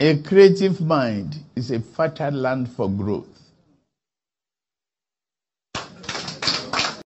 A creative mind is a fertile land for growth.